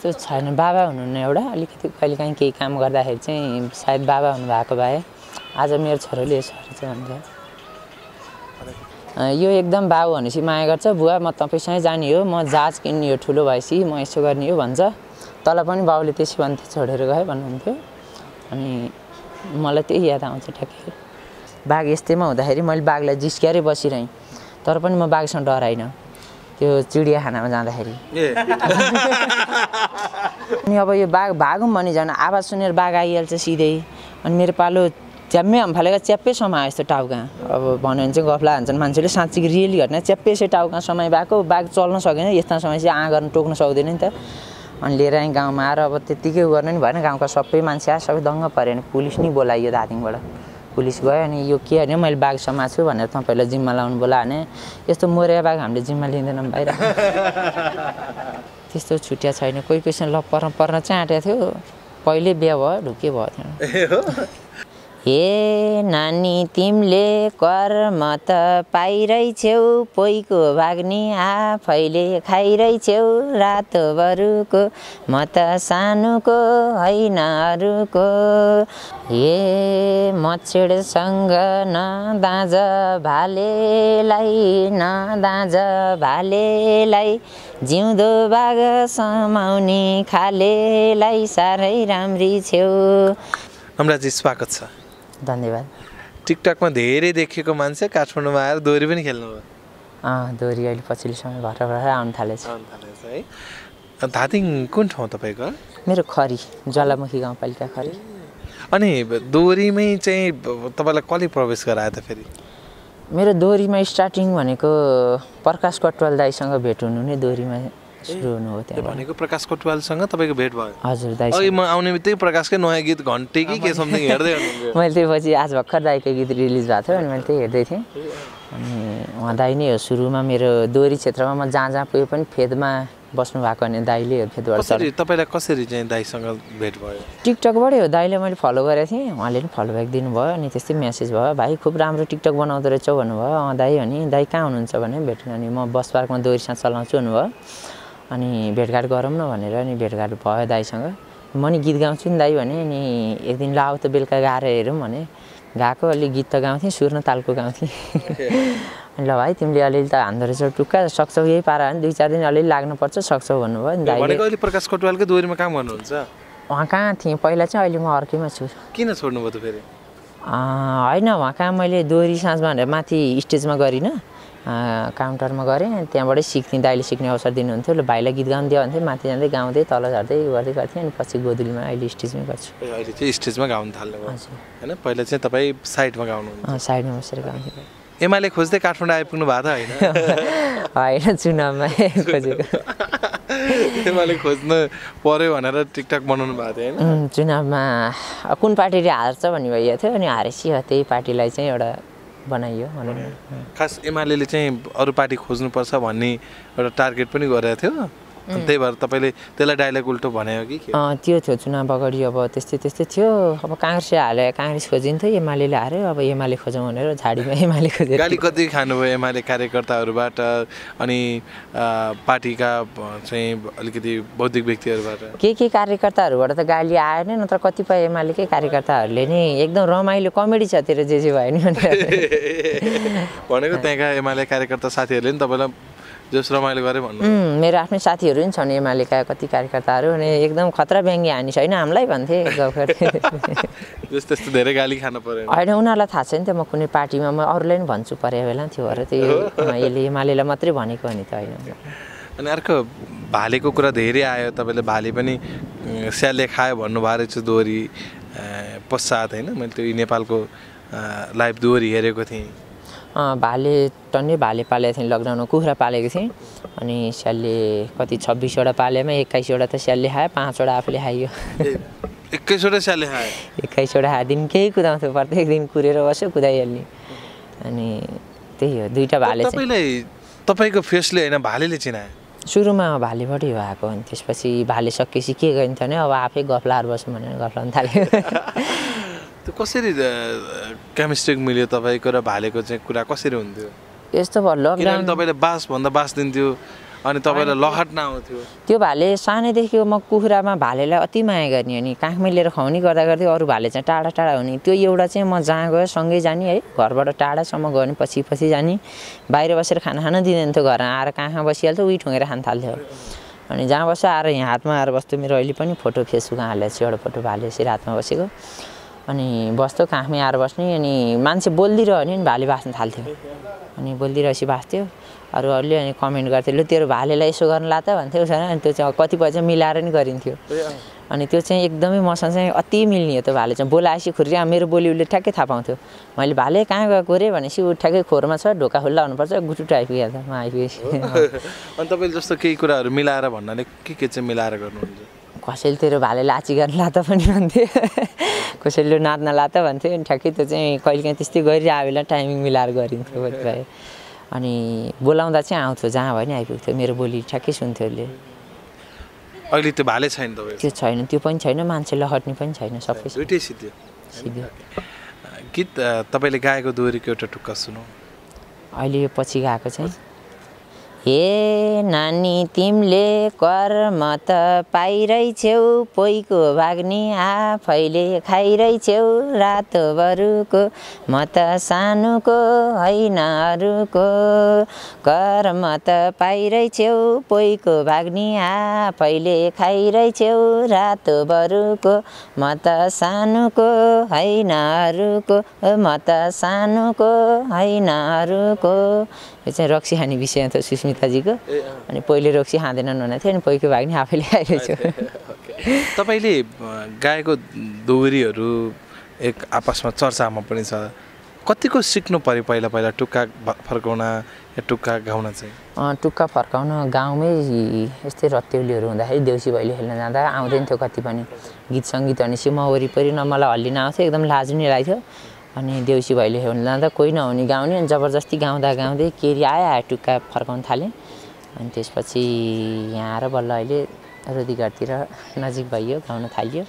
त्यस्तो छैन बाबा हुनुहुन्न एउटा अलिकति कहिलेकाहीँ केही काम गर्दाखेरि चाहिँ सायद बाबा हुनुभएको भए आज मेरो छोराले यसरी चाहिँ हुन्छ यो एकदम बाबु भनेपछि माया गर्छ बुवा म तपाईँसँगै जाने हो म जहाज किन्ने हो ठुलो भएपछि म यसो गर्ने हो भन्छ तल पनि बाबुले त्यसै भन्थे छोडेर गयो भन्नुहुन्थ्यो अनि मलाई त्यही याद आउँछ ठ्याक्कै बाघ यस्तैमा हुँदाखेरि मैले बाघलाई जिस्क्याएरै बसिरहेँ तर पनि म बाघसँग डराइनँ त्यो चिडियाखानामा जाँदाखेरि अनि अब यो बाघ भागौँ भने झन् आवाज सुनेर बाघ आइहाल्छ सिधै अनि मेरो पालो च्याम्मै हम्फालेको च्याप्पै समायो यस्तो टाउका अब भन्यो भने चाहिँ गफला हान्छन् मान्छेले साँच्चै रियली घटना च्याप्पै यसो टाउका समाइ भएको बाघ चल्न सकेन यस्ता समय चाहिँ गर्न टोक्न सक्दैन नि त अनि लिएर आएँ गाउँमा आएर अब त्यत्तिकै गर्न नि भएन गाउँका सबै मान्छे आयो सबै दङ्ग पऱ्यो भने पुलिस नि बोलाइयो दार्जिलिङबाट पुलिस गयो अनि यो के भने मैले बाघ समात्छु भनेर तपाईँलाई जिम्मा लाउनु बोला भने यस्तो मरेया बाघ हामीले जिम्मा लिँदैनौँ बाहिर त्यस्तो छुट्या छैन कोही कोहीसँग ल पर्न चाहिँ आँटेको थियो पहिले बिहा भयो ढुके भयो थियो हे नानी तिमीले कर्म त पाइरहेछौ पोइको भाग्ने आफैले खाइरहेछौ रातो बरुको म त सानोको होइन अरूको हे मच्छेडसँग न दाँज भालेलाई न दाँज भालेलाई जिउँदो बाघ समाउने खालेलाई साह्रै राम्री छेउ नमराजी स्वागत छ धन्यवाद टिकटकमा धेरै देखेको मान्छे काठमाडौँमा आएर दोहोरी पनि खेल्नुभयो दोहोरी अहिले पछिल्लो समय भर्खर आउनु थालेछ है धादिङ कुन ठाउँ तपाईँको मेरो खरी ज्वालामुखी गाउँपालिका खरी अनि दोहोरीमै चाहिँ तपाईँलाई कसले प्रवेश गरायो त फेरि मेरो दोहोरीमा स्टार्टिङ भनेको प्रकाश कटवाल दाईसँग भेट हुनु नै दोहोरीमा सुरु हुनु हो त्यहाँ भनेको प्रकाश कटवालसँग तपाईँको भेट भयो हजुर दाइ अघि म आउने बित्तिकै प्रकाशकै नयाँ गीत घन्टे कि के समथिङ हेर्दै हुनुहुन्थ्यो मैले त्यसपछि आज भर्खर दाइको गीत रिलिज भएको थियो अनि मैले त्यही हेर्दै थिएँ अनि उहाँ दाइ नै हो सुरुमा मेरो दोहोरी क्षेत्रमा म जहाँ जहाँ पुगे पनि फेदमा बस्नु भएको अनि दाइले फेदबाट तपाईँलाई कसरी चाहिँ दाइसँग भेट भयो टिकटकबाटै हो दाइले मैले फलो गरेको थिएँ उहाँले पनि फलो ब्याक दिनुभयो अनि त्यस्तै मेसेज भयो भाइ खुब राम्रो टिकटक बनाउँदो रहेछौ भन्नुभयो दाइ अनि दाइ कहाँ हुनुहुन्छ भने भेट्नु अनि म बस पार्कमा दोहोरी साथ चलाउँछु भन्नुभयो अनि भेटघाट गरौँ न भनेर अनि भेटघाट भयो दाइसँग म नि गीत गाउँछु नि दाइ भने अनि एक दिन ल आऊ त बेलुका गाएर हेरौँ भने गएको अलिक गीत त गाउँथेँ सुर न तालको गाउँथेँ अनि ल भाइ तिमीले अलिअलि त हान्दो रहेछौ टुक्का सक्छौ यही पारा भने 2-4 दिन अलिअलि लाग्नुपर्छ सक्छौ भन्नुभयो अनि दाइले अहिले प्रकाश कटवालकै दोहोरीमा काम गर्नुहुन्छ उहाँ कहाँ थिएँ पहिला चाहिँ अहिले म अर्कैमा छु किन छोड्नुभयो त फेरि होइन उहाँ कहाँ मैले दोहोरी साँझमा भनेर माथि स्टेजमा गरिनँ काउन्टरमा गरेँ त्यहाँबाटै सिक्थेँ दाइले सिक्ने अवसर दिनुहुन्थ्यो ल भाइलाई गीत गाउनु दियो भन्थ्यो माथि जाँदै गाउँदै तल झर्दै गर्दै गर्थेँ अनि पछि गोदुलीमा अहिले स्टेजमै गर्छु अहिले चाहिँ स्टेजमा गाउनु थाल्नु भयो होइन पहिला चाहिँ तपाईँ साइडमा गाउनुहुन्छ साइडमा बसेर गाउँथेँ एमाले खोज्दै काठमाडौँ आइपुग्नु भएको त होइन चुनावमा खोजेको एमाले खोज्नु पर्यो भनेर टिकटक बनाउनु भएको थियो होइन चुनावमा कुन पार्टीले हार्छ भन्ने भइएको थियो अनि हारेपछि त्यही पार्टीलाई चाहिँ एउटा बनाइयो भनौँ खास एमाले चाहिँ अरू पार्टी खोज्नुपर्छ भन्ने एउटा टार्गेट पनि गरेको थियो अनि त्यही भएर तपाईँले त्यसलाई डाइलग उल्टो भन्यो कि त्यो थियो चुनाव अगाडि अब त्यस्तै थियो अब काङ्ग्रेसले हाले काङ्ग्रेस खोजिन्थ्यो एमाले हार्यो अब एमाले खोजौँ भनेर झाडीमा एमाले खोजेर गाली कति खानुभयो एमाले कार्यकर्ताहरूबाट अनि पार्टीका चाहिँ अलिकति बौद्धिक व्यक्तिहरूबाट के कार्यकर्ताहरूबाट त गाली आएन नत्र कतिपय एमालेकै कार्यकर्ताहरूले नि एकदम रमाइलो कमेडी छ तेरो जे भयो नि भनेको त्यहाँका एमाले कार्यकर्ता साथीहरूले नि तपाईँलाई जस रमाइलो गरे भन्नु मेरो आफ्नै साथीहरू नि छन् एमालेका कति कार्यकर्ताहरू अनि एकदम खतरा व्यङ्ग्य हानी छैन हामीलाई भन्थे जस्तो त्यस्तो धेरै गाली खानु पर्यो होइन उनीहरूलाई थाहा छैन त म कुनै पार्टीमा म अरूलाई पनि भन्छु परे बेला थियो भएर त्यो यसले एमालेलाई मात्रै भनेको नि त होइन अनि अर्को भालेको कुरा धेरै आयो तपाईँले भाले पनि स्यालले खायो भन्नुभएको रहेछ दोहोरी पश्चात होइन मैले त्यो नेपालको लाइभ दोहोरी हेरेको थिएँ भाले टन्नै भाले पालेको थिएँ लकडाउनमा कुखुरा पालेको थिएँ अनि स्यालले कति 26वटा पालेमा 21वटा त स्यालले खायो 5वटा आफूले खाइयो 21वटा स्यालले खायो 21वटा दिन केही कुदाउँथ्यो प्रत्येक दिन कुरेर बस्यो कुदाइहाल्ने अनि त्यही हो 2टा भाले तपाईँको फेसले होइन भालेले चिनायो सुरुमा भालेबाटै भएको अनि त्यसपछि भाले सकेपछि के गरिन्छ भने अब आफै गफलाएर बस्नु भनेर गफलाउनु थाल्यो त्यो कसरी केमिस्ट्री मिल्यो तपाईँको र भालेको चाहिँ कुरा कसरी हुन्थ्यो यस्तो भयो लकडाउन तपाईँले बास भन्दा बास दिन्थ्यो अनि तपाईँलाई लहट नआउँथ्यो? त्यो भाले सानैदेखि म कुखुरामा भालेलाई अति माया गर्ने अनि काखमै लिएर खुवाउने गर्दा गर्दै अरू भाले चाहिँ टाढा टाढा हुने। त्यो एउटा चाहिँ म जहाँ गयो सँगै जाने है, घरबाट टाढासम्म गयो भने पछि पछि जाने, बाहिर बसेर खाना खान दिँदैन थियो, घरमा आएर काखमा बसिहाल्थ्यो, उही ठुँगेर खान थाल्थ्यो। अनि जहाँ बस्यो आएर यहाँ हातमा आएर बस्थ्यो। मेरो अहिले पनि फोटो फेसबुकमा हालेको छु एउटा फोटो भाले यसरी हातमा बसेको, अनि बस्थ्यो काखमै आएर बस्ने। अनि मान्छे बोलिदिरह्यो भने भाले बाँच्न थाल्थ्यो, अनि बोलिदिरहेपछि बाँच्थ्यो। अरूहरूले अनि कमेन्ट गर्थ्यो, लु तेरो भालेलाई यसो गर्न ला त भन्थ्यो उसो। अनि त्यो चाहिँ कतिपय चाहिँ मिलाएर नि गरिन्थ्यो। अनि त्यो चाहिँ एकदमै मसँग चाहिँ अति मिल्ने हो त्यो भाले चाहिँ। बोलाएपछि खुर्री मेरो बोली उसले ठ्याक्कै थाहा पाउँथ्यो। मैले भाले कहाँ गएको रे भनेपछि ऊ ठ्याक्कै खोरमा छ, ढोका खुल्ला हुनुपर्छ, गुटुटु आइपुग्यो त म आइपुगेपछि। अनि तपाईँले जस्तो केही कुराहरू मिलाएर भन्नाले के चाहिँ मिलाएर गर्नुहुन्छ? कसैले तेरो भाले लाची गर्न ला त पनि भन्थ्यो, कसैले नाच्न ला त भन्थ्यो। अनि ठ्याक्कै त्यो चाहिँ कहिलेकाहीँ त्यस्तै गरिरहेको बेला टाइमिङ मिलाएर गरिन्थ्यो कतिपय। अनि बोलाउँदा चाहिँ आउँथ्यो, जहाँ भयो नि आइपुग्थ्यो, मेरो बोली ठ्याक्कै सुन्थ्यो उसले। अहिले त्यो भाले छैन तपाईँ? त्यो छैन, त्यो पनि छैन, मान्छे लहट्ने पनि छैन, सबै दुइटै सिद्धियो। सिधै। गीत तपाईँले गाएको दोहोरीको एउटा टुक्का सुनौ। अहिले यो पछि गएको चाहिँ, हे नानी तिमीले कर्म त पाइरहेछौ, पोइको भाग्ने आफैले खाइरहेछौ, रातो बरुको म त सानोको होइन अरूको, कर्म त पाइरहेछौ, पोइको भाग्ने आफैले खाइरहेछौ, रातो बरुको म त सानोको होइन अरूको, म त सानोको होइन अरूको। यो चाहिँ रक्सी खाने विषय थियो सुस्मिताजीको। अनि पहिले रक्सी खाँदैनन् भनेको थियो, अनि पोइको भाग्ने आफैले खाइरहेछ। तपाईँले गाएको दोहोरीहरू एक आपसमा चर्चामा पनि छ, कतिको सिक्नु पऱ्यो पहिला पहिला टुक्का फर्काउन या टुक्का गाउन चाहिँ? टुक्का फर्काउन गाउँमै यस्तै रत्तेउलीहरू हुँदाखेरि देउसी भैली खेल्न जाँदा आउँदैन थियो कति पनि गीत सङ्गीत। भनेपछि म वरिपरि न मलाई हल्लिन आउँथ्यो, एकदम लाज नि लाग्थ्यो। अनि देउसी भैली खेल्न जाँदा कोही नहुने गाउने, अनि जबरजस्ती गाउँदा गाउँदै केरी आयो टुक्का फर्काउन थालेँ। अनि त्यसपछि यहाँ आएर बल्ल अहिले रोदीघाटतिर नजिक भइयो, गाउन थालियो।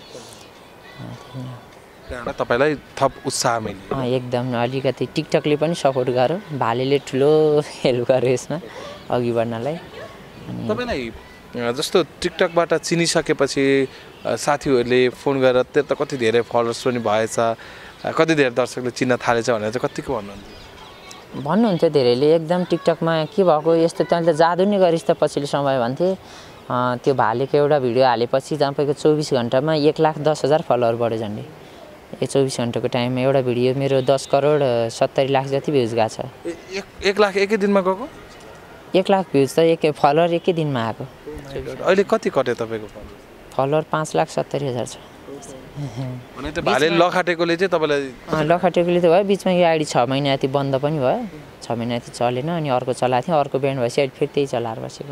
तपाईँलाई थप उत्साह मिल्यो? एकदम। अलिकति टिकटकले पनि सपोर्ट गर्यो, भालेले ठुलो हेल्प गर्यो यसमा अघि बढ्नलाई। तपाईँलाई जस्तो टिकटकबाट चिनिसकेपछि साथीहरूले फोन गरेर त्यो त कति धेरै फलोवर्स पनि भएछ, कति धेरै दर्शकले चिन्न थालेछ भनेर चाहिँ कतिको भन्नुहुन्थ्यो धेरैले। एकदम टिकटकमा के भएको यस्तो, तैँले त जादु नै गरिस् त पछिल्लो समय भन्थे। त्यो भालेको एउटा भिडियो हालेपछि तपाईँको 24 घन्टामा 1,10,000 फलोवर बढ्यो झन्डै। 24 घन्टाको टाइममा एउटा भिडियो मेरो 10,70,00,000 जति भ्युज गएको छ। 1 लाख एकै दिनमा गएको? 1 लाख भ्युज त फलोवर एकै दिनमा आएको। अहिले कति कट्यो तपाईँको फलोवर? 5,70,000 छ। भने त भाले लखाटेकोले चाहिँ तपाईँलाई? लखाटेकोले त भयो, बिचमा यो आइडी 6 महिना यति बन्द पनि भयो, 6 महिना यति चलेन। अनि अर्को चलाएको थिएँ, अर्को ब्यान्ड भएपछि अहिले फेरि त्यही चलाएर बसेको।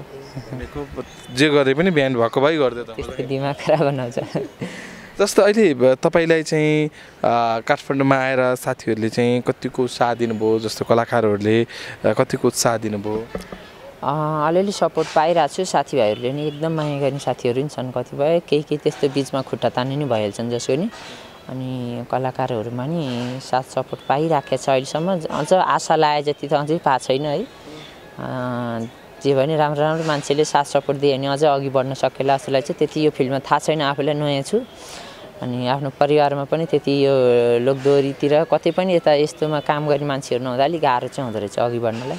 जे गरे पनि ब्यान्ड भएको भइ गरिदियो त? त्यस्तो दिमाग खराब बनाउँछ। जस्तो अहिले तपाईँलाई चाहिँ काठमाडौँमा आएर साथीहरूले चाहिँ कतिको उत्साह दिनुभयो, जस्तो कलाकारहरूले कतिको उत्साह दिनुभयो? अलिअलि सपोर्ट पाइरहेको छु, साथीभाइहरूले नि एकदम माया गर्ने साथीहरू नि छन् कतिपय, केही त्यस्तो बिचमा खुट्टा तान्ने नि भइहाल्छन् जसको नि। अनि कलाकारहरूमा नि साथ सपोर्ट पाइराखेको छ अहिलेसम्म। अझ आशा लागे जति त अझै पाएको छैन है। जे भने राम्रो राम्रो मान्छेले साथ सपोर्ट दियो भने अझ अघि बढ्न सकेला जस्तो लाग्छ। त्यति यो फिल्डमा थाहा छैन, आफूलाई नयाँ छु। अनि आफ्नो परिवारमा पनि त्यति यो लोकदोहोरीतिर कतै पनि यता यस्तोमा काम गर्ने मान्छेहरू नहुँदा अलिक गाह्रो चाहिँ हुँदो रहेछ अघि बढ्नलाई।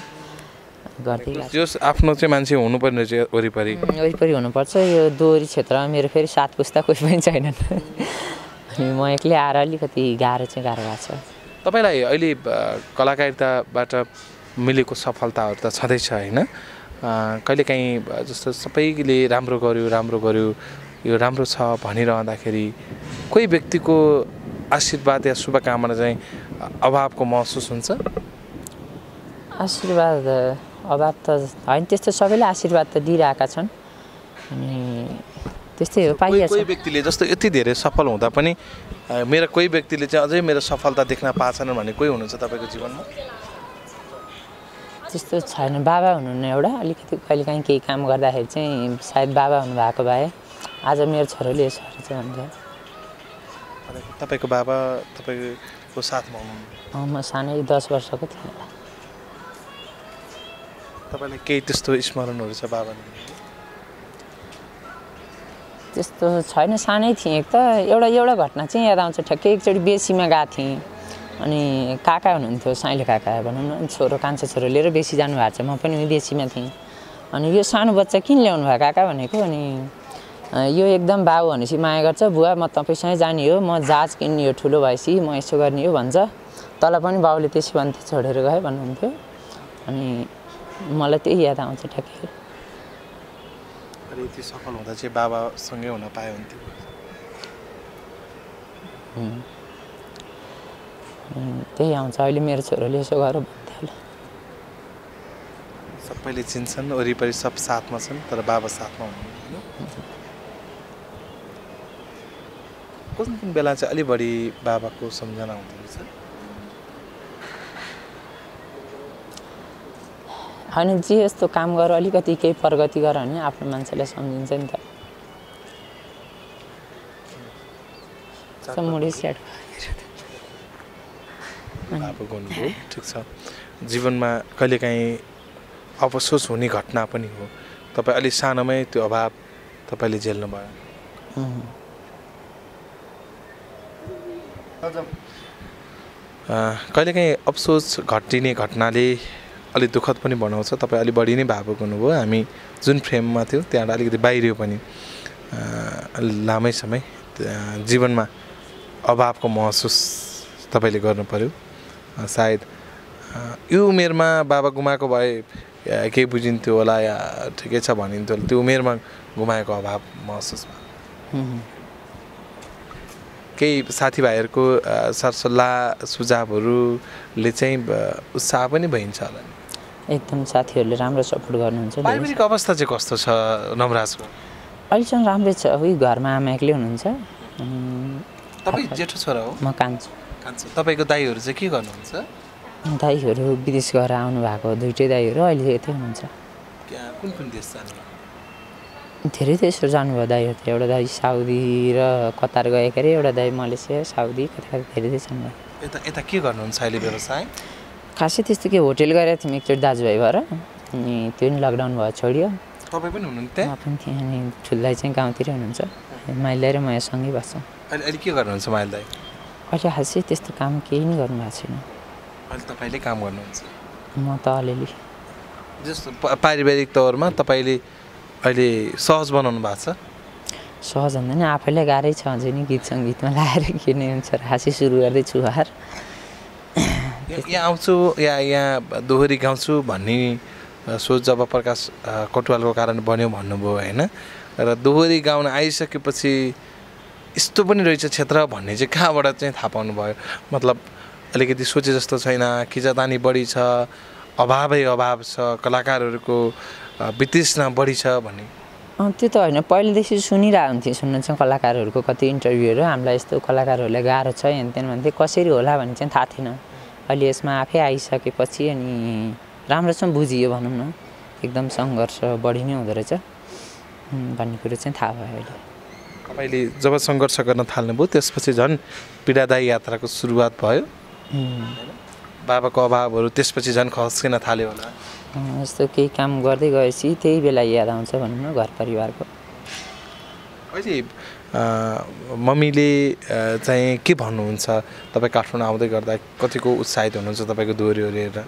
जस आफ्नो चाहिँ मान्छे हुनुपर्ने रहेछ वरिपरि हुनुपर्छ। यो दोहोरी क्षेत्रमा मेरो फेरि सात पुस्ता कोही पनि छैनन्। अनि म एक्लै आएर अलिकति गाह्रो भएको छ। तपाईँलाई अहिले कलाकारिताबाट मिलेको सफलताहरू त छँदैछ होइन? कहिलेकाहीँ जस्तो सबैले राम्रो गर्यो यो राम्रो छ भनिरहँदाखेरि कोही व्यक्तिको आशीर्वाद या शुभकामना चाहिँ अभावको महसुस हुन्छ? आशीर्वाद अभाव त होइन, त्यस्तो सबैले आशीर्वाद त दिइरहेका छन्। अनि त्यस्तै हो, पाइहाल्छ। कोही व्यक्तिले जस्तो यति धेरै सफल हुँदा पनि मेरो कोही व्यक्तिले चाहिँ अझै मेरो सफलता देख्न पाएछन् भन्ने कोही हुनुहुन्छ तपाईँको जीवनमा? त्यस्तो छैन। बाबा हुनुहुन्न एउटा, अलिकति कहिलेकाहीँ केही काम गर्दाखेरि चाहिँ सायद बाबा हुनुभएको भए आज मेरो छोरोले यसो चाहिँ हुन्छ। तपाईँको बाबा तपाईँको साथमा हुनुहुन्न? म सानै 10 वर्षको थिएँ। तपाईँलाई केही त्यस्तो स्मरणहरू छ बाबाले? त्यस्तो छैन, सानै थिएँ। एक त एउटा घटना चाहिँ याद आउँछ ठ्याक्कै। एकचोटि बेसीमा गएको थिएँ अनि काका हुनुहुन्थ्यो, साइँले काका भनौँ न, छोरो कान्छो छोरो लिएर बेसी जानुभएको छ। म पनि बेसीमा थिएँ अनि यो सानो बच्चा किन ल्याउनु भयो काका भनेको। अनि यो एकदम बाउ भनेपछि माया गर्छ, बुवा म तपाईँसँगै जाने हो, म जहाज किन्ने हो, ठुलो भएपछि म यसो गर्ने हो भन्छ। तल पनि बाउले त्यसै भन्थ्यो, छोडेर गयो भन्नुहुन्थ्यो। अनि मलाई त्यही याद आउँछ ठ्याक्कै। अरे यति सफल हुँदा चाहिँ बाबासँगै हुन पाए हुन्थ्यो। त्यही आउँछ। अहिले मेरो छोरोले यसो गर भन्थ्यो होला। सबैले चिन्छन्, वरिपरि सब साथमा छन्, तर बाबा साथमा हुनुहुन्न। कुन कुन बेला चाहिँ अलि बढी बाबाको सम्झना हुँदो रहेछ? होइन, जे यस्तो काम गर, अलिकति केही प्रगति गर भने आफ्नो मान्छेलाई सम्झिन्छ नि त। मुडी सेट बाबा गर्नुभयो, ठिक छ। जीवनमा कहिलेकाहीँ अफसोस हुने घटना पनि हो। तपाईँ अलि सानोमै त्यो अभाव तपाईँले झेल्नु भयो। कहिलेकाहीँ अफसोस घटिने घटनाले अलि दुःखद पनि बनाउँछ। तपाईँ अलि बढी नै भावुक हुनुभयो। हामी जुन फ्रेममा थियो त्यहाँबाट अलिकति बाहिरियो पनि। लामै समय जीवनमा अभावको महसुस तपाईँले गर्नु पर्यो। सायद यो उमेरमा बाबा गुमाएको भए केही बुझिन्थ्यो होला या ठिकै छ भनिन्थ्यो होला। त्यो उमेरमा गुमाएको अभाव महसुस भयो। केही साथीभाइहरूको सरसल्लाह सुझावहरूले चाहिँ उत्साह पनि भइन्छ होला। एकदम साथीहरूले राम्रो सपोर्ट गर्नुहुन्छ। पारिवारिक अवस्था चाहिँ कस्तो छ नवराजको? अहिलेसम्म राम्रै छ। उही घरमा आमा एक्लै हुनुहुन्छ। तपाईँ जेठो छोरा हो? म कान्छो। तपाईँको दाइहरू चाहिँ के गर्नुहुन्छ? दाइहरू विदेश गएर आउनु भएको, दुइटै दाइहरू अहिले यतै हुनुहुन्छ। कुन कुन देश जानु? धेरै देशहरू जानुभयो दाइहरू त। एउटा दाइ साउदी र कतार गएका अरे, एउटा दाइ मलेसिया, साउदी, कता धेरै देश जानुभयो। यता के गर्नुहुन्छ अहिले व्यवसाय? खासै त्यस्तो के होटेल गरेको थियौँ एकचोटि दाजुभाइ भएर, अनि त्यो पनि लकडाउन भयो, छोडियो। तपाईँ पनि हुनुहुन्थ्यो? म पनि थिएँ। अनि ठुलो दाइ चाहिँ गाउँतिरै हुनुहुन्छ। माइल दाइ र म सँगै बस्छौँ। अहिले के गर्नुहुन्छ माइल दाइ? अहिले खासै त्यस्तो काम केही नै गर्नुभएको छैन। अहिले तपाईँले काम गर्नुहुन्छ? म त अलिअलि जस्तो पारिवारिक तौरमा तपाईँले अहिले सहज बनाउनु भएको छ? सहज भन्दा नि आफैलाई गाह्रै छ अझै नि। गीत सङ्गीतमा लगाएर के नै हुन्छ, खासै सुरु गर्दैछु हार। यहाँ आउँछु या यहाँ दोहोरी गाउँछु भन्ने सोच जब प्रकाश कटुवालको कारण बन्यो भन्नुभयो होइन, र दोहोरी गाउन आइसकेपछि यस्तो पनि रहेछ क्षेत्र भन्ने चाहिँ कहाँबाट चाहिँ थाहा पाउनु भयो? मतलब अलिकति सोचे जस्तो छैन, खिचातानी बढी छ, अभावै अभाव छ, कलाकारहरूको वितृष्णा बढी छ भन्ने? त्यो त होइन, पहिलेदेखि सुनिरहेको हुन्थेँ। सुन्न चाहिँ कलाकारहरूको कति इन्टरभ्यूहरू, हामीलाई यस्तो कलाकारहरूलाई गाह्रो छ हेनतेन भन्थे। कसरी होला भन्ने चाहिँ थाहा थिएन। अहिले यसमा आफै आइसकेपछि अनि राम्रोसँग बुझियो भनौँ न। एकदम सङ्घर्ष बढी नै हुँदो रहेछ भन्ने कुरो चाहिँ थाहा भयो अहिले। तपाईँले जब सङ्घर्ष गर्न थाल्नुभयो त्यसपछि झन् पीडादायी यात्राको सुरुवात भयो। बाबाको अभावहरू त्यसपछि झन् खस्किन थाल्यो होला। यस्तो केही काम गर्दै गएपछि त्यही बेला याद आउँछ भनौँ न घर परिवारको। अहिले मम्मीले चाहिँ के भन्नुहुन्छ? तपाईँ काठमाडौँ आउँदै गर्दा कतिको उत्साहित हुनुहुन्छ तपाईँको दोहोरीहरू हेरेर?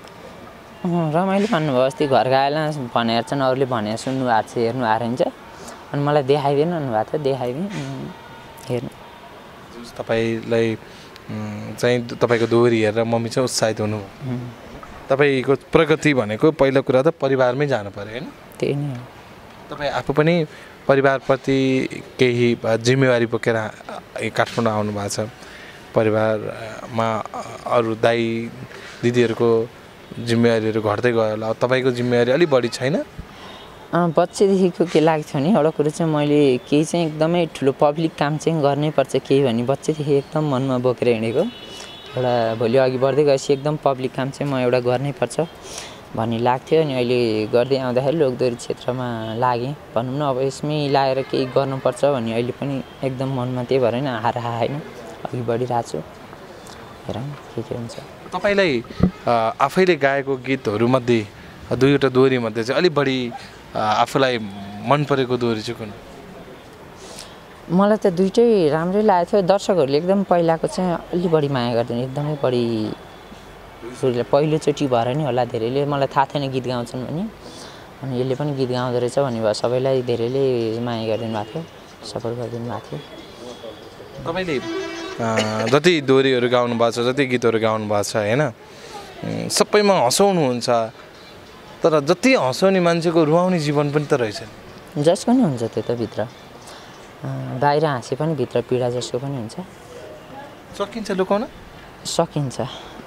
रमाइलो भन्नुभयो। अस्ति घर गएर भनेर चाहिँ अरूले भनेर सुन्नु भएको छ, हेर्नु आएर हुन्छ। अनि मलाई देखाइदिनु भन्नुभएको थियो, देखाइदिएँ हेर्नु। तपाईँलाई चाहिँ तपाईँको दोहोरी हेरेर मम्मी चाहिँ उत्साहित हुनु। तपाईँको प्रगति भनेको पहिलो कुरा त परिवारमै जानु पऱ्यो होइन? त्यही नै हो। तपाईँ आफू पनि परिवारप्रति केही जिम्मेवारी बोकेर काठमाडौँ आउनु भएको छ। परिवारमा अरू दाइ दिदीहरूको जिम्मेवारीहरू घट्दै गयो होला, तपाईँको जिम्मेवारी अलिक बढी छैन? बच्चैदेखिको के लाग्थ्यो नि, एउटा कुरो चाहिँ मैले केही चाहिँ एकदमै ठुलो पब्लिक काम चाहिँ गर्नैपर्छ केही भने बच्चैदेखि एकदम मनमा बोकेर हिँडेको। एउटा भोलि अघि बढ्दै गएपछि एकदम पब्लिक काम चाहिँ म एउटा गर्नैपर्छ भन्ने लाग्थ्यो। अनि अहिले गर्दै आउँदाखेरि लोकदोहोरी क्षेत्रमा लागेँ भनौँ न। अब यसमै लागेर केही गर्नुपर्छ भन्ने अहिले पनि एकदम मनमा त्यही भएर नै हार होइन, अघि बढिरहेको छु। हेरौँ के हुन्छ। तपाईँलाई आफैले गाएको गीतहरूमध्ये दुईवटा दोहोरीमध्ये चाहिँ अलिक बढी आफूलाई मन परेको दोहोरी चाहिँ कुन? मलाई त दुइटै राम्रै लागेको थियो। दर्शकहरूले एकदम पहिलाको चाहिँ अलि बढी माया गर्दैन, एकदमै बढी पहिलोचोटि भएर नि होला धेरैले मलाई थाहा थिएन गीत गाउँछन् भने, अनि यसले पनि गीत गाउँदो रहेछ भन्ने भयो सबैलाई धेरैले माया गरिदिनु भएको थियो, सपोर्ट गरिदिनु भएको थियो। तपाईँले जति दोहोरीहरू गाउनु भएको छ, जति गीतहरू गाउनु भएको छ होइन, सबैमा हँसाउनुहुन्छ, तर जति हँसाउने मान्छेको रुवाउने जीवन पनि त रहेछ। जसको नि हुन्छ त्यो त भित्र, बाहिर हाँसे पनि भित्र पीडा जसको पनि हुन्छ। सकिन्छ लुकाउन? सकिन्छ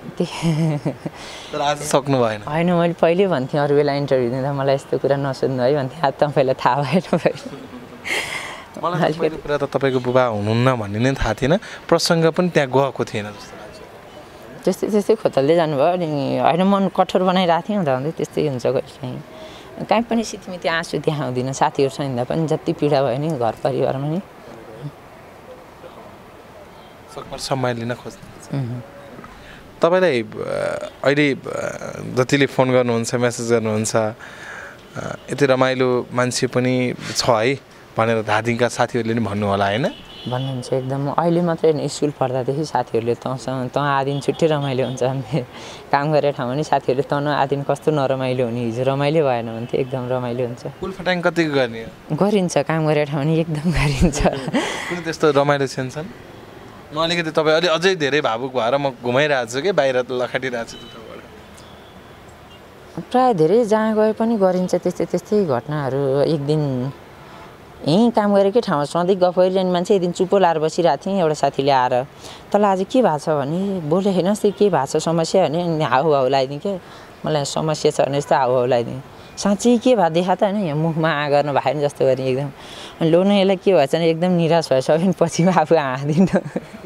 तर आज सक्नु भएन। होइन, मैले पहिल्यै भन्थेँ अरू बेला इन्टरभ्यू दिँदा मलाई यस्तो कुरा नसोध्नु है भन्थेँ, आज तपाईँलाई थाहा भएन। मलाई पहिलो कुरा त तपाईँको बुबा हुनुहुन्न भन्ने नै थाहा थिएन, प्रसङ्ग पनि त्यहाँ गएको थिएन जस्तो लाग्छ। त्यस्तै खोतल्दै जानुभयो। अनि होइन मन कठोर बनाइरहेको थिएँ, हुँदा हुँदै त्यस्तै हुन्छ कहिलेकाहीँ। कहीँ पनि सितिमिति आँसु देखाउँदिनँ, साथीहरूसँग हिँड्दा पनि जति पीडा भयो नि घर परिवारमा नि सकभर समय लिन खोज्नु। तपाईँलाई अहिले जतिले फोन गर्नुहुन्छ, मेसेज गर्नुहुन्छ, यति रमाइलो मान्छे पनि छ है भनेर धादिङका साथीहरूले नि भन्नु होला होइन? भन्नुहुन्छ एकदम। अहिले मात्रै होइन, स्कुल पढ्दादेखि साथीहरूले तँ आदिन छुट्टै रमाइलो हुन्छ भन्थे। काम गरेर ठाउँमा नि साथीहरूले तँ आदिन कस्तो नरमाइलो हुने, हिजो रमाइलो भएन भन्थे। एकदम रमाइलो हुन्छ। उल्फटाङ कतिको गर्ने? गरिन्छ, काम गरेर ठाउँमा नि एकदम गरिन्छ। कुनै त्यस्तो रमाइलो सेन्स छन्? म अलिकति तपाईँ अलि अझै धेरै भावुक भएर म घुमाइरहेको छु कि बाहिर लखाटिरहेको छु त्यताबाट। प्रायः धेरै जहाँ गए पनि गरिन्छ त्यस्तै घटनाहरू। एक दिन यहीँ काम गरेकै ठाउँमा सधैँ गफ गरिरहने मान्छे एक दिन चुप्पो लाएर बसिरहेको थिएँ। एउटा साथीले आएर तँलाई आज के भएको छ भने, बोले हेर्नुहोस् त्यो के भएको छ समस्या भने, हाउभाउ लगाइदिएँ क्या। मलाई समस्या छ भने जस्तो हाउभाउ लगाइदिएँ। साँच्चै के भयो देखा त होइन, यहाँ मुखमा गर्न भएन जस्तो गरेँ एकदम। अनि लोन यसलाई के भएछ भने एकदम निराश भयो सबै, पछि आफू हाँदिनँ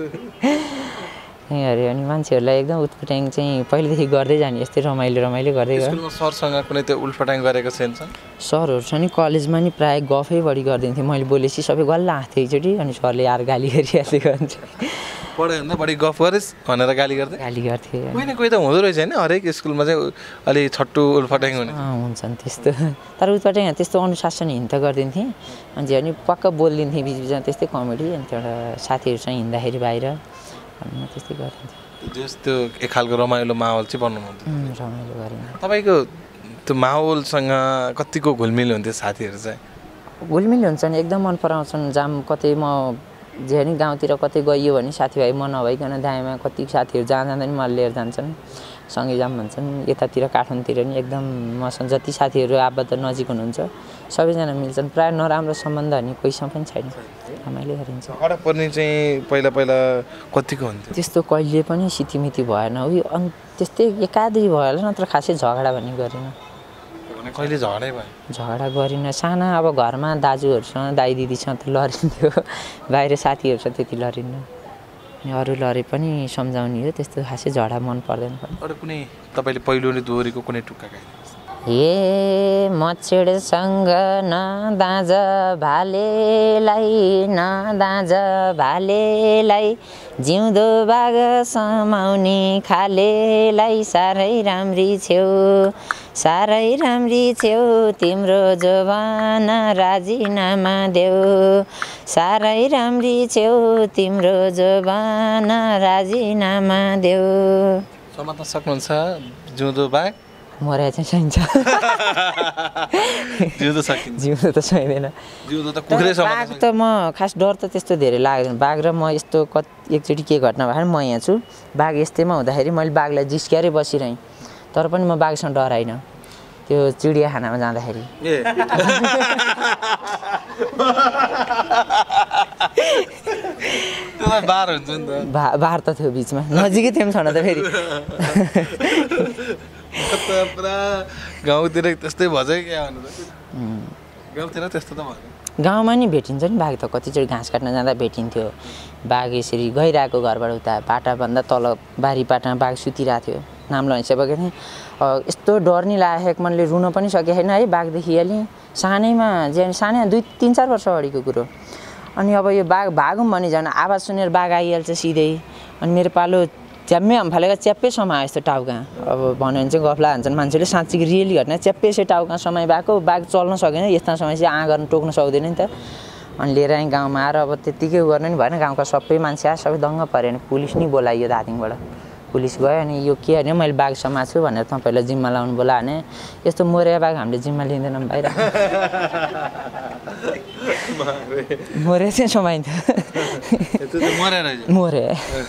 अरे। अनि मान्छेहरूलाई एकदम उटपटाङ चाहिँ पहिलेदेखि गर्दै जाने, यस्तै रमाइलो गर्दै गयो। सरसँग कुनै त्यो उल्फटाङ गरेको सेन्स छ? सरहरू छ नि कलेजमा नि प्रायः गफै बढी गरिदिन्थेँ मैले, बोलेपछि सबै गल्ल हाँस्थेँ एकचोटि। अनि सरले यार गाली गरिहाल्दै गर्छ, पढाइभन्दा बढी गफ गरेस् भनेर गाली गर्थे। कोही त हुँदो रहेछ होइन, हरेक स्कुलमा चाहिँ अलि छट्टु उल्फटाङ हुने हुन्छन् त्यस्तो। तर उटपटाङ त्यस्तो अनुशासनहीन त गरिदिन्थेँ। अनि अनि पक्का बोलिदिन्थेँ बिचबिचमा, त्यस्तै कमेडी। अनि एउटा साथीहरूसँग हिँड्दाखेरि बाहिर त्यस्तै गरिदिन्थेँ। जस्तो एक खालको रमाइलो माहौल चाहिँ बनाउनुहुन्थ्यो। रमाइलो गरिन्छ। तपाईँको त्यो माहौलसँग कतिको घुलमिल हुन्थ्यो साथीहरू चाहिँ? घुलमिल हुन्छन्, एकदम मन पराउँछन्। जाम कतै म जे नि गाउँतिर कतै गइयो भने साथीभाइ म नभइकन दायाँमा कति साथीहरू जहाँ जाँदा नि मलाई लिएर जान्छन्, सँगै जाम भन्छन्। यतातिर काठमाडौँतिर नि एकदम मसँग जति साथीहरू आबद्ध नजिक हुनुहुन्छ सबैजना मिल्छन्। प्रायः नराम्रो सम्बन्ध भने कोहीसँग पनि छैन, रमाइलो गरिन्छ। हडा पर्ने चाहिँ पहिला कतिको हुन्थ्यो? त्यस्तो कहिले पनि सितिमिति भएन उयो। अनि त्यस्तै एकादुई भयो होला, नत्र खासै झगडा भन्ने गरेन। कहिले झगडै भयो? झगडा गरिन। साना अब घरमा दाजुहरूसँग दाइ दिदीसँग त लडिन्थ्यो, बाहिर साथीहरूसँग त्यति लडिन्न। अनि अरू लडे पनि सम्झाउने हो, त्यस्तो खासै झगडा मन पर्दैन। अरू कुनै तपाईँले पहिलो दोहोरीको कुनै टुक्का गाइदिनुहोस्? हे मच्छेडसँग न दाँज भालेलाई, न दाँज भालेलाई, जिउँदो बाघ समाउने खालेलाई, साह्रै राम्री छेउ तिम्रो जवाना राजीनामा देऊ, साह्रै राम्री छेउ तिम्रो जवाना राजीनामा देऊ। समात्न सक्नुहुन्छ जिउँदो बाघ? मर्या चाहिँ चाहिन्छ, जिउँदो त चाहिँदैन। बाघ त म खास डर त त्यस्तो धेरै लाग्दैन। बाघ र म यस्तो एकचोटि के घटना भयो म यहाँ छु, बाघ यस्तैमा हुँदाखेरि मैले बाघलाई जिस्क्याएरै बसिरहेँ, तर पनि म बाघसँग डराइनँ। त्यो चिडियाखानामा जाँदाखेरि बार त थियो बिचमा, नजिकै थियो नि छन त फेरि। गाउँतिर त्यस्तै भन्छ क्या भन्नु त? गाउँतिर त्यस्तो त भयो। गाउँमा नि भेटिन्छ नि बाघ त, कतिचोटि घाँस काट्न जाँदा भेटिन्थ्यो बाघ। यसरी गइरहेको घरबाट उता पाटाभन्दा तल बारी पाटामा बाघ सुतिरहेको थियो, नाम लगाइसकेको थिएँ। यस्तो डर नि लागेको, मनले रुन पनि सकेको छैन है। बाघ देखिहालेँ सानैमा, सानै 2-3-4 वर्ष अगाडिको कुरो। अनि अब यो बाघ भागौँ भने झन् आवाज सुनेर बाघ आइहाल्छ सिधै। अनि मेरो पालो च्याप्पै फालेको च्याप्पै समायो यस्तो टाउका अब भन्यो भने चाहिँ गफला हान्छन् मान्छेले साँच्चै रियली घटना च्याप्पै यसो टाउका समाइ भएको बाघ चल्न सकेन यस्ता समय चाहिँ गर्न टोक्न सक्दैन नि त अनि लिएर आएँ गाउँमा आएर अब त्यत्तिकै गर्नु नि भएन गाउँका सबै मान्छे आए सबै दङ्ग पऱ्यो अनि पुलिस नि बोलाइयो दार्जिलिङबाट पुलिस गयो अनि यो के भने मैले बाघ समाएको छु भनेर तपाईँलाई जिम्मा लाउनु बोला भने यस्तो मरेको बाघ हामीले जिम्मा लिँदैनौँ बाहिर मरे चाहिँ समाइन्थ्यो मरे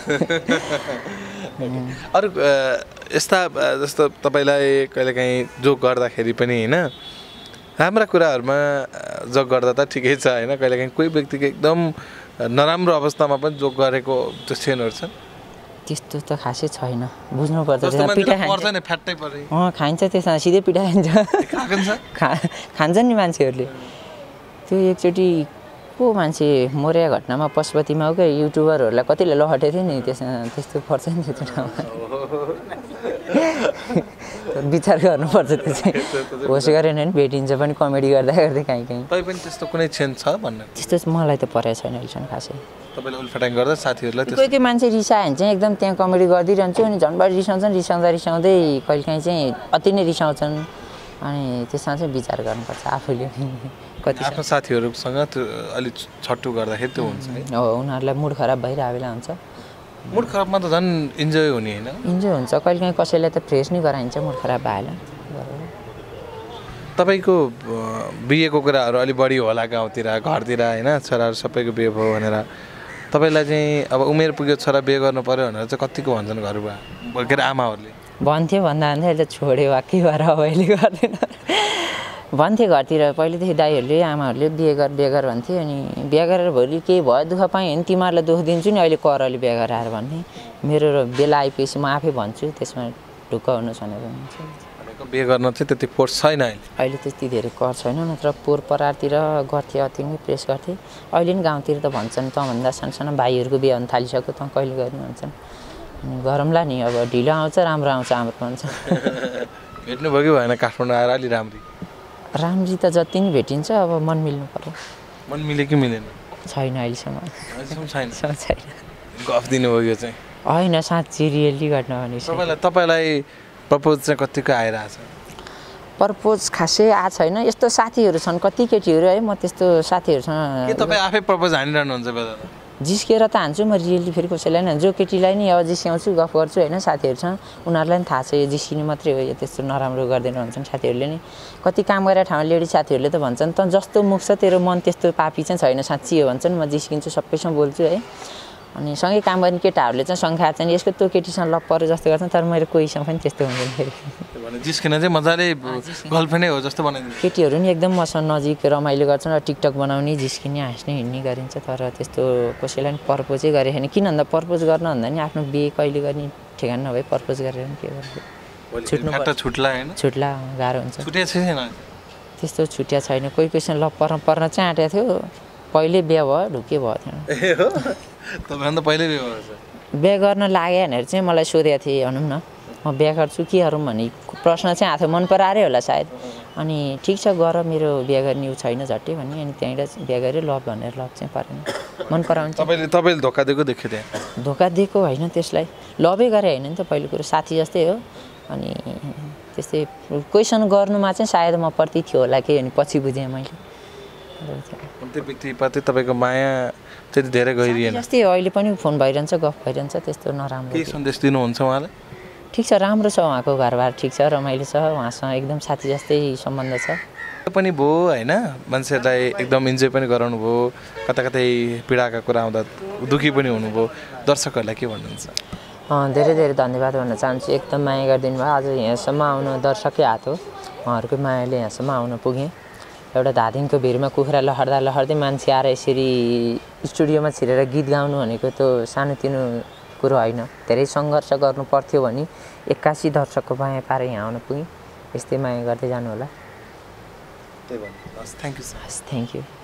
अरू यस्ता जस्तो तपाईँलाई कहिलेकाहीँ जोक गर्दाखेरि पनि होइन राम्रा कुराहरूमा जोक गर्दा त ठिकै छ होइन कहिलेकाहीँ कोही व्यक्तिको एकदम नराम्रो अवस्थामा पनि जोक गरेको त्यो सेनहरू छन् त्यस्तो त खासै छैन बुझ्नुपर्छ पिठा खाइन्छ त्यसमा सिधै पिठा खान्छन् नि मान्छेहरूले त्यो एकचोटि को मान्छे मर्या घटनामा पशुपतिमा हो क्या युट्युबरहरूलाई कतिले लहटेको थियो नि त्यसमा त्यस्तो पर्छ नि त्यो ठाउँमा विचार गर्नुपर्छ त्यो चाहिँ होस् गरेन भने भेटिन्छ पनि कमेडी गर्दा गर्दै कहीँ कहीँ पनि त्यस्तो कुनै क्षण छ भन्ने त्यस्तो मलाई त परेको छैन अहिलेसम्म खासै तपाईँले उल्फाटाङ गर्दा साथीहरूलाई कोही कोही मान्छे रिसायो भने चाहिँ एकदम त्यहाँ कमेडी गरिदिइरहन्छु अनि झन्बडी रिसाउँछन् रिसाउँदै कहिलेकाहीँ चाहिँ अति नै रिसाउँछन् अनि त्यसमा चाहिँ विचार गर्नुपर्छ आफूले कति आफ्नो साथीहरूसँग त्यो अलिक छट्टु गर्दाखेरि त्यो हुन्छ है हो उनीहरूलाई मुड खराब भइरहेको बेला हुन्छ मुड खराबमा त झन् इन्जोय हुने होइन इन्जोय हुन्छ कहिलेकाहीँ कसैलाई त फ्रेस नै गराइन्छ मुड खराब भएर तपाईँको बिहेको कुराहरू अलिक बढी होला गाउँतिर घरतिर होइन छोराहरू सबैको बिहे भयो भनेर तपाईँलाई चाहिँ अब उमेर पुग्यो छोरा बिहे गर्नु पऱ्यो भनेर चाहिँ कतिको भन्छन् घरमा के अरे आमाहरूले भन्थ्यो भन्दा अहिले त छोड्यो वाक्कै भएर अब अहिले गर्दैन भन्थे घरतिर पहिलेदेखि दाइहरूले आमाहरूले बिहे गर भन्थे अनि बिहे गरेर भोलि केही भयो दुःख पाएँ भने तिमीहरूलाई दुःख दिन्छु नि अहिले कर अलि बिहे गरेर भन्थे मेरो बेला आइपुगेपछि म आफै भन्छु त्यसमा ढुक्क हुनुहोस् भनेर भनेको बिहे गर्न चाहिँ त्यति फोर्स छैन अहिले त्यति धेरै कर छैन नत्र पोहोर परारतिर गर्थे अति नै प्रेस गर्थे अहिले नि गाउँतिर त भन्छन् तँभन्दा सानो भाइहरूको बिहे हुन थालिसक्यो तँ कहिले गर्ने भन्छन् गरौँला नि अब ढिलो आउँछ राम्रो आउँछ हाम्रो भन्छ भेट्नुभयो कि भएन काठमाडौँ आएर अलि राम्री त जति नि भेटिन्छ अब मन मिल्नु पर्यो मन मिल्यो कि मिलेन छैन अहिलेसम्म छैन गफ दिनुभयो यो चाहिँ होइन साँच्ची रियली घटना भने तपाईँलाई प्रपोज चाहिँ कतिको आइरहेछ प्रपोज खासै आएको छैन यस्तो साथीहरू छन् कति केटीहरू है म त्यस्तो साथीहरूसँग के तपाईँ आफै प्रपोज हानिरहनुहुन्छ बेला जिस्केर त हान्छु म रियली फेरि कसैलाई नि जो केटीलाई नि अब जिस्क्याउँछु गफ गर्छु होइन साथीहरूसँग उनीहरूलाई पनि थाहा छ यो जिस्किने मात्रै हो यो त्यस्तो नराम्रो गर्दैन भन्छन् साथीहरूले नि कति काम गरेर ठाउँमा लेडी साथीहरूले त भन्छन् त जस्तो मुख छ तेरो मन त्यस्तो पापी चाहिँ छैन साँच्ची हो भन्छन् म जिस्किन्छु सबैसँग बोल्छु है अनि सँगै काम गर्ने केटाहरूले चाहिँ शङ्का चाहिँ यसको त्यो केटीसँग लप पऱ्यो जस्तो गर्छन् तर मेरो कोहीसँग पनि त्यस्तो हुँदैन फेरि जिस्किन चाहिँ मजाले गर्लफ्रेन्डै हो जस्तो बनाइदिन्छ केटीहरू नि एकदम मसँग नजिक रमाइलो गर्छन् र टिकटक बनाउने जिस्किने हाँस्ने हिँड्ने गरिन्छ तर त्यस्तो कसैलाई पनि पर्पोजै गरे छैन किन भन्दा पर्पोज गर्न भन्दा नि आफ्नो बिहे कहिले गर्ने ठेगान नभए पर्पोज गरेर के गर्नु छुट्ला गाह्रो हुन्छ त्यस्तो छुट्या छैन कोही कोहीसँग लप पर्न चाहिँ आँटेको थियो पहिले बिहे भयो ढुक्कै भयो थियो बिहे गर्न लाग्यो भनेर चाहिँ मलाई सोधेको थिएँ भनौँ न म बिहे गर्छु के गरौँ भन्ने प्रश्न चाहिँ आएको थियो मन पराएरै होला सायद अनि ठिक छ गर मेरो बिहे गर्ने उ छैन झट्टै भन्ने अनि त्यहीँबाट बिहे गरेँ लभ भनेर लभ चाहिँ परेन मन पराउँछ तपाईँले धोका दिएको देख्यो त्यहाँ धोका दिएको होइन त्यसलाई लभै गरे होइन नि त पहिलो कुरो साथी जस्तै हो अनि त्यस्तै क्वेसन गर्नुमा चाहिँ सायद म प्रति थियो होला के अनि पछि बुझेँ मैले त्यो व्यक्तिप्रति तपाईँको माया त्यति धेरै गइरहेन जस्तै हो अहिले पनि फोन भइरहन्छ गफ भइरहन्छ त्यस्तो नराम्रो के सन्देश दिनुहुन्छ उहाँलाई ठिक छ राम्रो छ उहाँको घरबार ठिक छ रमाइलो छ उहाँसँग एकदम साथी जस्तै सम्बन्ध छ पनि भयो होइन मान्छेहरूलाई एकदम इन्जोय पनि गराउनु भयो कता कतै पीडाका कुरा आउँदा दुःखी पनि हुनुभयो दर्शकहरूलाई के भन्नुहुन्छ धेरै धेरै धन्यवाद भन्न चाहन्छु एकदम माया गरिदिनु भयो आज यहाँसम्म आउनु दर्शकै हात हो उहाँहरूकै मायाले यहाँसम्म आउन पुगेँ एउटा धादिङको भिरमा कुखुरा लहर्दै मान्छे आएर यसरी स्टुडियोमा छिरेर गीत गाउनु भनेको त सानोतिनो कुरो होइन धेरै सङ्घर्ष गर्नु पर्थ्यो भने 81 दर्शकको माया पाएर यहाँ आउन पुगेँ यस्तै माया गर्दै जानु होला थ्याङ्क यू थ्याङ्क यू